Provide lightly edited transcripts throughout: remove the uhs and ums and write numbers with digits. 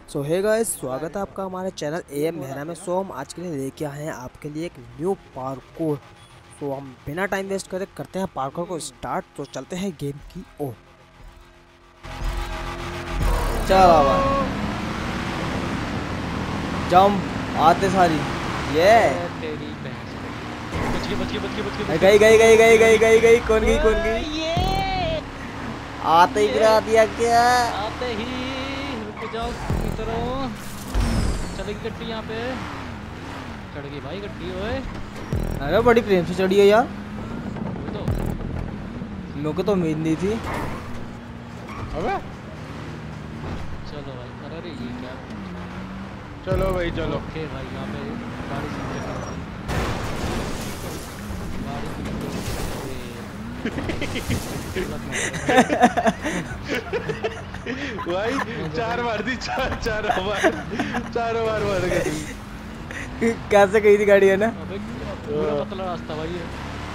सो hey guys, स्वागत है आपका हमारे चैनल एम मेहरा में। सो हम आज के लिए लेके आए हैं आपके लिए एक न्यू पार्कोर। सो हम बिना टाइम वेस्ट करे करते हैं पार्कोर को स्टार्ट। तो चलते हैं गेम की ओर। चलो भाई, जंप आते सारी ये तेरी भैंस बच गई गई गई गई गई गई गई कौन गई ये आते ही गिरा दिया क्या? आते ही रुक जाओ इधर चलेगी गड्डी यहाँ पे। चढ़ गई भाई गड्डी। ओए अरे बड़ी प्रेम से चढ़ी है यार, वही तो लोग को तो उम्मीद नहीं थी। अबे चलो भाई। अरे ये क्या? चलो भाई चलो। ओके भाई यहाँ पे गाड़ी से भाई चार मार दी, चारों बार मार गई। कैसे गई थी गाड़ी है ना? अबे पूरा पतला रास्ता भाई ये।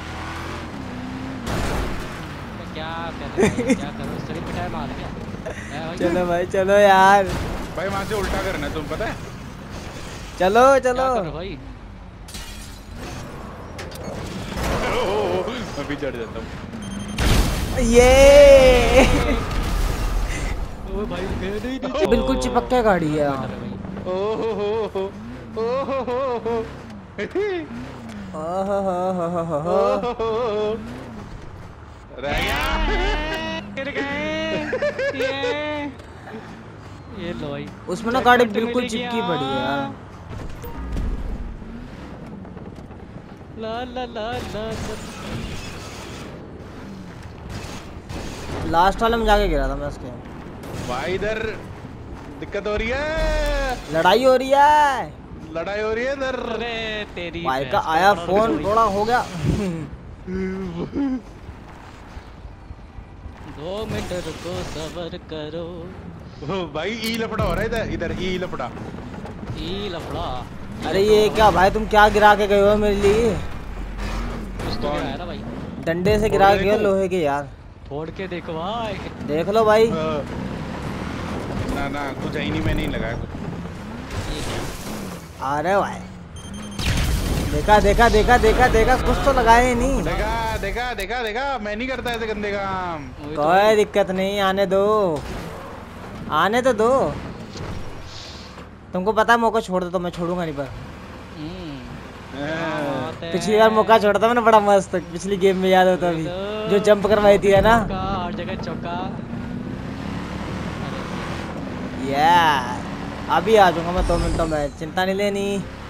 क्या कर रहे हैं? क्या करो सरी पिटाई मार क्या है भाई? चलो भाई चलो यार, भाई वहां से उल्टा करना है, तुम पता है? चलो चलो। क्या करो भाई? मैं भी चढ़ जाता हूँ। ये ओ भाई नहीं बिल्कुल चिपक के गाड़ी है। ओहो रह गया। गिर गए ये लो भाई। उसमें ना गाड़ी बिल्कुल चिपकी पड़ी है यार। ला ला ला ला लास्ट वाले में जाके गिरा था मैं उसके। भाई इधर दिक्कत हो रही है, लड़ाई हो रही है, लड़ाई हो रही है इधर। अरे तेरी भाई का आया फोन थोड़ा हो गया। 2 मिनट रुको सबर करो। भाई ई लफड़ा हो रहा है इधर, इधर ई लफड़ा। ई लफड़ा। अरे ये क्या भाई, तुम क्या गिरा के गए हो मेरे लिए? कुछ तो गिराया ना भाई। डंडे से गिरा के गए लोहे के यार। फोड़ के देखो भाई। देख लो भाई। ना ना कुछ है ही नहीं, मैं नहीं लगाया कुछ। ये क्या? अरे भाई देखा देखा देखा देखा देखा, कुछ तो लगाए ही नहीं। देखा देखा देखा देखा, मैं नहीं करता ऐसे गंदे काम। वही तो। कोई दिक्कत नहीं, आने दो, आने तो दो। तुमको पता है मौका छोड़ दो तो मैं छोड़ूंगा नहीं। पर पिछली बार मौका छोड़ा था मैंने बड़ा मस्त, पिछली गेम में याद होता अभी जो जंप करवाई थी है ना। हर जगह चौका। यार अभी आ जाऊंगा मैं 2 मिनटों में, चिंता नहीं लेनी।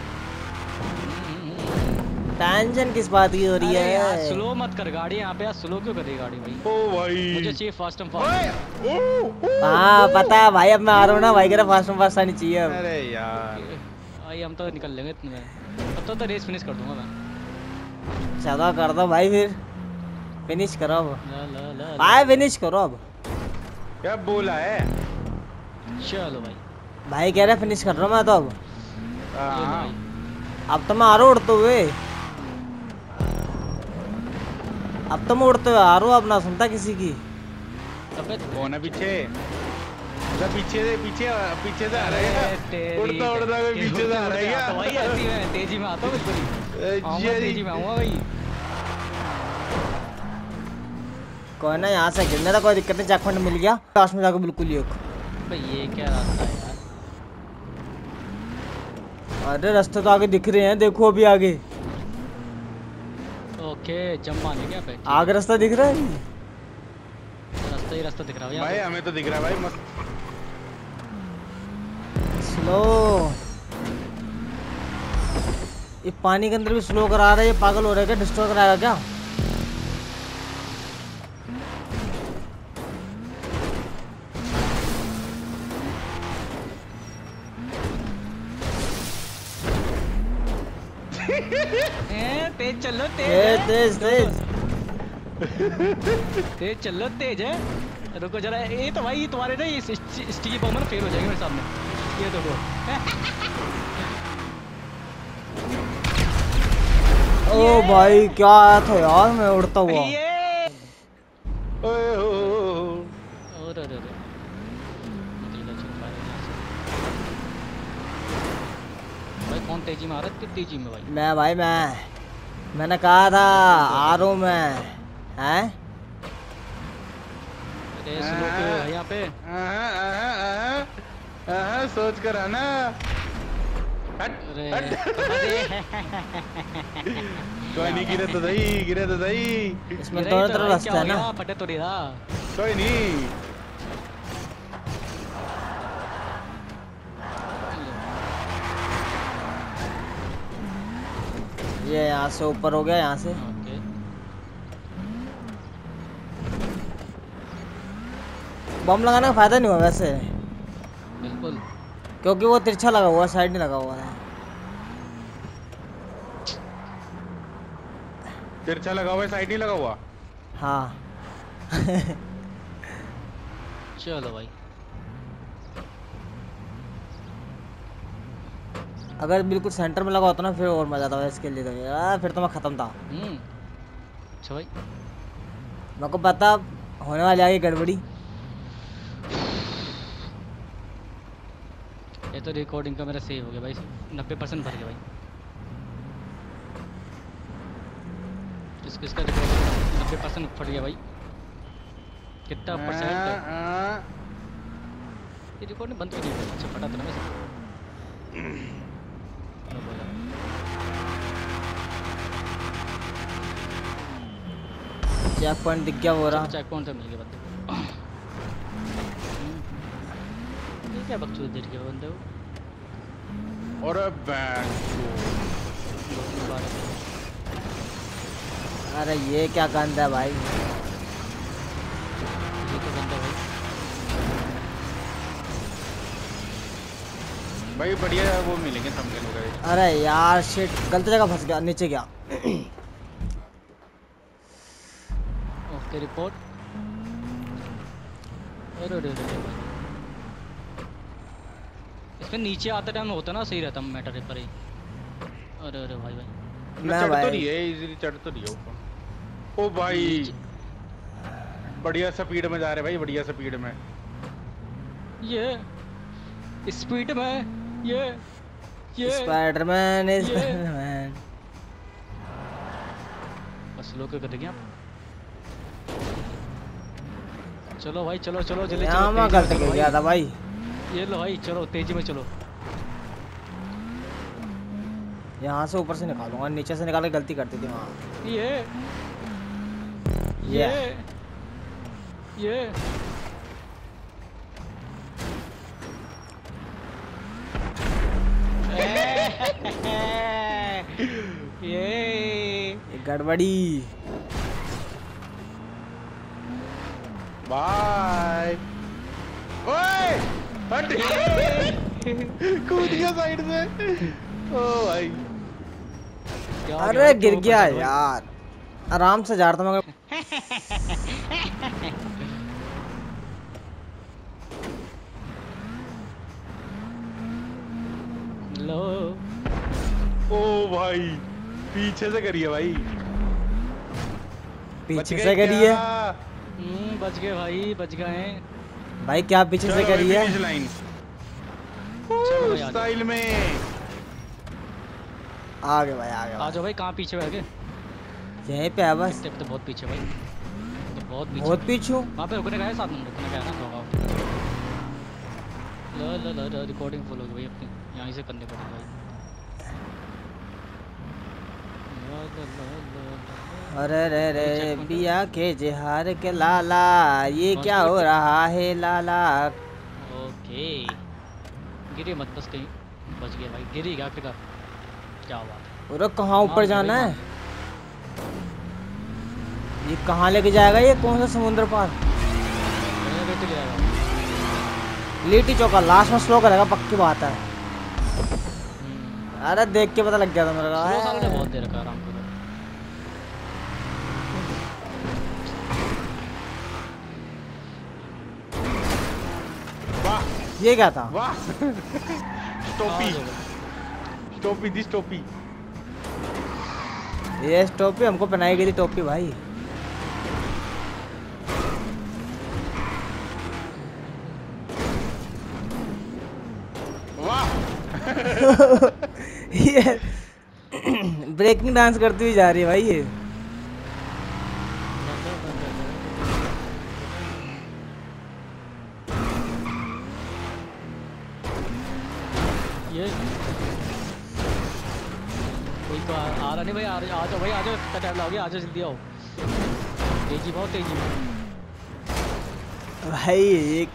टेंशन किस बात की हो रही अरे यार है? स्लो मत कर गाड़ी यहाँ पे यार। स्लो क्यों कर रही गाड़ी भाई? ओ भाई मुझे चाहिए फास्ट एंड फास्ट। हाँ पता है भाई, अब मैं आ रहा हूँ ना भाई, कह फास्ट में फास्ट आनी चाहिए अब। अरे यार भाई हम तो निकल लेंगे इतने में। अब तो रेस फिनिश कर दूंगा मैं। चलो कर दो भाई, फिर फिनिश करो अब ला ला ला भाई, फिनिश करो अब। क्या बोला है? चलो भाई। भाई कह रहे फिनिश कर रहा हूँ मैं तो अब। ये लो हाँ। भाई। अब तो मैं आ रहा हूँ उड़ते हुए, अब तो मैं उड़ते हुए आ रहा हूँ, अब ना सुनता किसी की। अबे कौन है पीछे? उधर पीछे से पीछे से आ रहा है क्या? उड़ता उड़ता कोई पीछे से आ रहा है क्या? भाई ऐसी मैं तेजी में आता हूँ बिल्कुल ही। आऊंगा तेजी में आऊंगा भाई। कोई ना, यहाँ से गिरने का कोई दिक्कत नहीं, चेक पॉइंट मिल गया लास्ट में जाकर बिल्कुल ही। भाई ये क्या रास्ता है यार? अरे रास्ते तो आगे दिख रहे हैं, देखो अभी आगे ओके जंप मारने क्या पे? आगे रास्ता दिख रहा है। रास्ता ही रास्ता दिख रहा है भाई यार। हमें तो दिख रहा है भाई मस्त। स्लो, ये पानी के अंदर भी स्लो करा रहा है, ये पागल हो रहा है क्या? डिस्ट्रॉय कराएगा क्या? तेज चलो तेज तेज तेज तेज चलो तेज है। रुको जरा, ये तो भाई तुम्हारे ना ये स्टिकी बम ना फेल हो जाएंगे मेरे सामने। ये देखो। ओ भाई क्या आया था यार, मैं उड़ता हुआ। ये ओए हो और अरे निकल गया, चल पाएगा यहाँ से। कौन तेजी में आ रहा है? कितनी तेजी में भाई? मैंने कहा था आ रहा हूँ मैं। हैं? अरे स्लो क्यों है यहाँ पे? सोच कर आना। अरे कोई नहीं, गिरे तो सही। इसमें दोनों तरफ रास्ता है ना। फटे तो रहा। कोई नहीं। ये यहाँ से ऊपर हो गया, यहाँ से। ओके। बम लगाने का फायदा नहीं हुआ वैसे, बिल्कुल, क्योंकि वो तिरछा लगा हुआ, साइड नहीं लगा हुआ है। तिरछा लगा हुआ है, साइड नहीं लगा हुआ। हाँ। चलो भाई। अगर बिल्कुल सेंटर में लगा होता ना फिर और मजा आता है इसके लिए तो यार, फिर तो मैं खत्म था। अच्छा भाई, मेरे को पता होने वाली आगे गड़बड़ी। ये तो रिकॉर्डिंग का मेरा सेव हो गया भाई, 90% भर गया भाई। इसका रिकॉर्डिंग 90% फट गया भाई। कितना परसेंट? ये रिकॉर्डिंग बंद क्यों नहीं हुई? अच्छा फटा तो ना वैसे। चेक पॉइंट दिख गया वो रहा। चेक पॉइंट से मिल गया बंदे को। ये क्या बकचोद देख के बंदे को। और अरे ये क्या गंद है भाई। ये तो गंदा भाई बढ़िया वो मिलेंगे थंबनेल वगैरह। अरे यार शिट, गलत जगह फंस गया, नीचे गया। Okay report. अरे इसमें नीचे आते टाइम होता ना सही रहता मैटर पर ही। अरे भाई मैं चढ़ तो रही है, इजीली चढ़ तो रही है ऊपर। ओ भाई बढ़िया स्पीड में जा रहे भाई, बढ़िया स्पीड में। ये स्पीड में ये स्पाइडरमैन बस लोग कर देंगे आप। चलो भाई चलो जल्दी चलो। मैं गलत कर गया था भाई। ये लो भाई, चलो तेजी में चलो। यहाँ से ऊपर से निकालूंगा, नीचे से निकाल के गलती करती थी वहाँ। ये गड़बड़ी। बाय। ओए हट। कूद गया साइड से। ओ भाई अरे गिर गया यार, आराम से जा रहा था मगर। लो। ओ भाई पीछे से करिए भाई, पीछे से करिए। बच गए भाई, बच गए भाई। क्या पीछे से करिए? स्टाइल में आगे भाई, आगे आ जाओ भाई। कहाँ पीछे है? यहीं पे है बस। तो बहुत पीछे भाई, तो बहुत पीछे। वहाँ पे रुकने का है, 7 नंबर रुकने का है ना। लो रिकॉर्डिंग फुल हो गई भाई अपनी, यहाँ से करनी पड़ेगी भाई। अरे रे बिया के जिहार के लाला, ये क्या हो रहा है लाला। ओके गिरे मत बस, कहीं बच गए भाई। गिरी क्या क्या बात है। अरे कहाँ ऊपर जाना है? ये कहाँ लेके जाएगा? ये कौन सा समुद्र पार? लिट्टी चौका लास्ट में स्लो करेगा, पक्की बात है। अरे देख के पता लग गया था मेरे को। बहुत देर का आराम करो। वाह ये क्या था? वाह टोपी दिस टोपी। ये टोपी हमको पहनाई गई थी, टोपी भाई। वाह ये ब्रेकिंग डांस करती हुई जा रही है भाई ये। ये कोई तो आ रहा नहीं भाई, आ जाओ भाई, आ जाओ, कितना टाइम लगोगे, आ जाओ जल्दी आओ, तेजी बहुत तेजी में भाई एक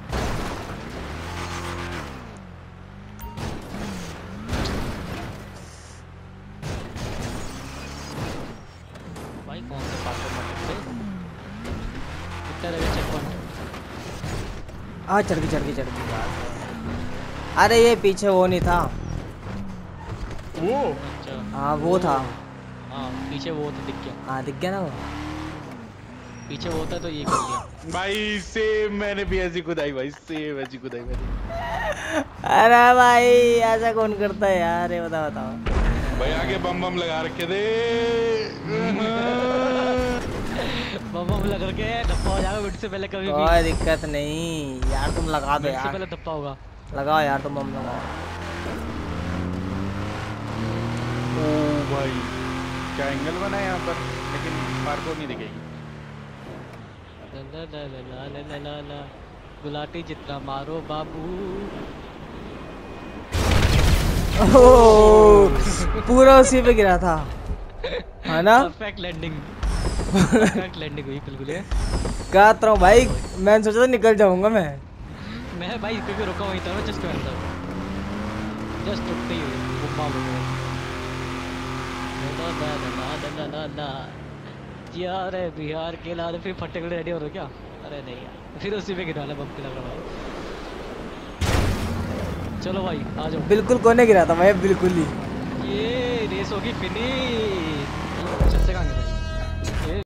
भाई कौन से पार्कर में थे, कितना लगे चेक पॉइंट। चढ़ गई अरे ये पीछे वो नहीं था। वो अच्छा हाँ वो था। हाँ पीछे वो तो दिख गया, हाँ दिख गया ना वो। पीछे वो होता तो ये कर दिया। भाई सेम मैंने भी ऐसी खुदाई भाई, सेम ऐसी खुदाई मैंने। अरे भाई ऐसा कौन करता है यार, ये बताओ। भाई आगे बम बम लगा रखे थे। बम बम लगा के धप्पा हो जाएगा मिनट से पहले कभी भी। कोई दिक्कत नहीं यार, तुम लगा दो मिनट से यार, पहले धप्पा होगा। लगाओ यार तुम बम लगाओ। ओ भाई क्या एंगल बना है यहाँ पर, लेकिन पार्कोर नहीं दिखेगी। ला ला ला ला ला ला ला ला, गुलाटी जितना मारो बाबू। ओह, पूरा उसी पे गिरा था है ना। परफेक्ट लैंडिंग, परफेक्ट लैंडिंग हुई बिल्कुल। ये कहता हूँ भाई, मैंने सोचा था निकल जाऊंगा मैं भाई क्योंकि रुका वहीं था, मैं जस्ट रुकते ही हुए बुम्बा हो गया। ला ला ला ला ला ला ला, यार बिहार के लाल फिर फटे के रेडी हो रहे क्या? अरे नहीं यार, फिर उसी पे गिरा बम पे लग रहा भाई। चलो भाई आ जाओ। बिल्कुल कोने गिरा था भाई, बिल्कुल ही। ये रेस होगी फिनिश।